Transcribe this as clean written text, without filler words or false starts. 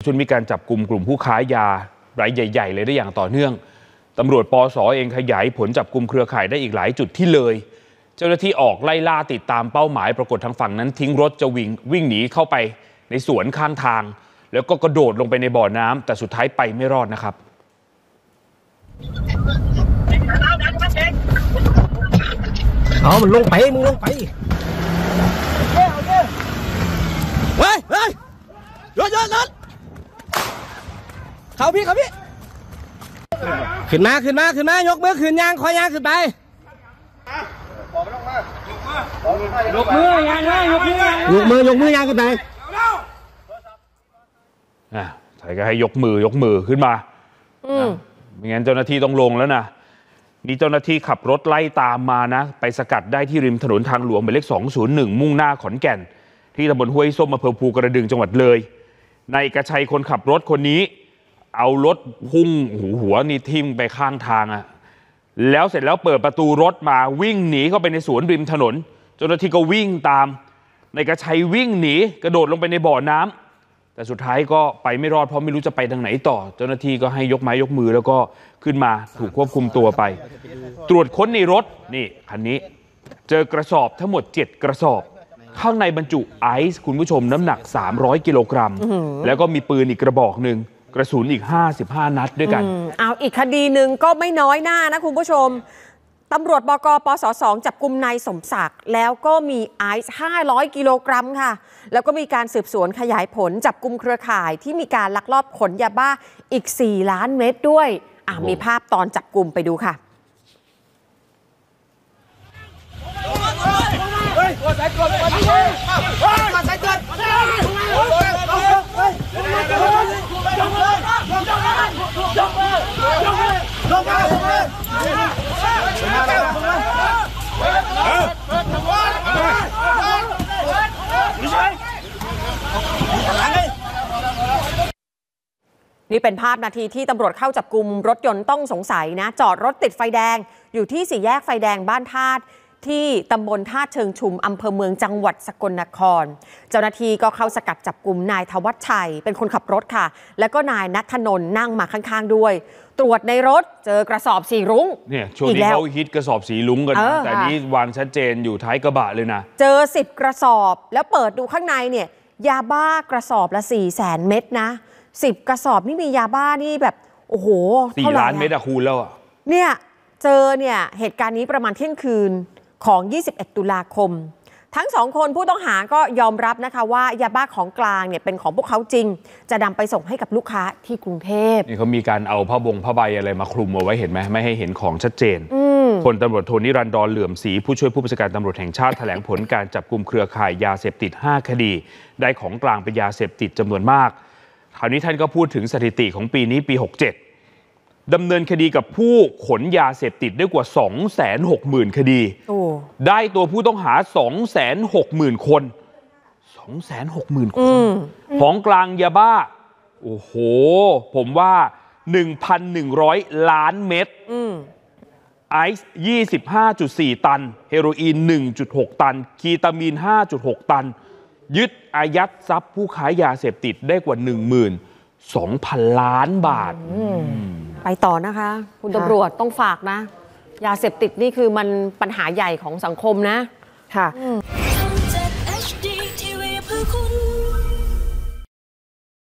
ชุดมีการจับกลุ่มกลุ่มผู้ค้ายารายใหญ่ๆเลยได้อย่างต่อเนื่องตำรวจปส.เองขยายผลจับกลุ่มเครือข่ายได้อีกหลายจุดที่เลยเจ้าหน้าที่ออกไล่ล่าติดตามเป้าหมายปรากฏทางฝั่งนั้นทิ้งรถจะวิ่งหนีเข้าไปในสวนข้างทางแล้วก็กระโดดลงไปในบ่อน้ำแต่สุดท้ายไปไม่รอดนะครับเอามันลงไปมึงลงไปเฮ้ยรถเขาพี่ขึ้นมายกมือขึ้นยางคอยยางขึ้นไปยกมือยางขึ้นไปใส่ก็ให้ยกมือขึ้นมาไม่งั้นเจ้าหน้าที่ต้องลงแล้วนะนี่เจ้าหน้าที่ขับรถไล่ตามมานะไปสกัดได้ที่ริมถนนทางหลวงหมายเลข201มุ่งหน้าขอนแก่นที่ตำบลห้วยส้มอำเภอภูกระดึงจังหวัดเลยนายเอกชัยคนขับรถคนนี้เอารถพุ่งหัวนี่ทิ่มไปข้างทางแล้วเสร็จแล้วเปิดประตูรถมาวิ่งหนีเข้าไปในสวนริมถนนเจ้าหน้าที่ก็วิ่งตามนายเอกชัยวิ่งหนีกระโดดลงไปในบ่อน้ำแต่สุดท้ายก็ไปไม่รอดเพราะไม่รู้จะไปทางไหนต่อเจ้าหน้าที่ก็ให้ยกไม้ยกมือแล้วก็ขึ้นมาถูกควบคุมตัวไปตรวจค้นในรถนี่คันนี้เจอกระสอบทั้งหมด7กระสอบข้างในบรรจุไอซ์คุณผู้ชมน้ำหนัก300กิโลกรัมแล้วก็มีปืนอีกกระบอกหนึ่งกระสุนอีก55นัดด้วยกันเอาอีกคดีหนึ่งก็ไม่น้อยหน้านะคุณผู้ชมตำรวจบก.ปส.2จับกุมนายสมศักดิ์แล้วก็มีไอซ์500กิโลกรัมค่ะแล้วก็มีการสืบสวนขยายผลจับกุมเครือข่ายที่มีการลักลอบขนยาบ้าอีก4ล้านเม็ดด้วยมีภาพตอนจับกุมไปดูค่ะนี่เป็นภาพนาทีที่ตำรวจเข้าจับกุมรถยนต์ต้องสงสัยนะจอดรถติดไฟแดงอยู่ที่สี่แยกไฟแดงบ้านธาตุที่ตำบลธาตุเชิงชุมอำเภอเมืองจังหวัดสกลนครเจ้าหน้าที่ก็เข้าสกัดจับกุมนายธวัชชัยเป็นคนขับรถค่ะแล้วก็นายณัฐนนท์นั่งมาข้างๆด้วยตรวจในรถเจอกระสอบสีรุ้งเนี่ยช่วงนี้เขาฮิตกระสอบสีรุ้งกันนะแต่นี้วางชัดเจนอยู่ท้ายกระบะเลยนะเจอ10กระสอบแล้วเปิดดูข้างในเนี่ยยาบ้ากระสอบละ400,000 เม็ดนะ10กระสอบนี่มียาบ้านี่แบบโอ้โห 4 ล้านเม็ดคูณแล้วเนี่ยเจอเนี่ยเหตุการณ์นี้ประมาณเที่ยงคืนของ21ตุลาคมทั้ง2คนผู้ต้องหาก็ยอมรับนะคะว่ายาบ้าของกลางเนี่ยเป็นของพวกเขาจริงจะนำไปส่งให้กับลูกค้าที่กรุงเทพนี่เขามีการเอาผ้าใบอะไรมาคลุมเอาไว้เห็นไหมไม่ให้เห็นของชัดเจนพลตำรวจโทนิรันดรเหลื่อมศรีผู้ช่วยผู้บัญชาการตำรวจแห่งชาติแถลงผลการจับกุมเครือข่ายยาเสพติด5คดีได้ของกลางเป็นยาเสพติดจำนวนมากคราวนี้ท่านก็พูดถึงสถิติของปีนี้ปี67ดำเนินคดีกับผู้ขนยาเสพติดได้กว่า 260,000 คดีได้ตัวผู้ต้องหา 260,000 คน260,000 คนของกลางยาบ้าโอ้โหผมว่า 1,100 ล้านเม็ดไอซ์ 25.4 ตันเฮโรอีน 1.6 ตันคีตามีน 5.6 ตันยึดอายัดทรัพย์ผู้ค้ายาเสพติดได้กว่า 12,000 ล้านบาทไปต่อนะคะคุณตำรวจต้องฝากนะยาเสพติดนี่คือมันปัญหาใหญ่ของสังคมนะค่ะ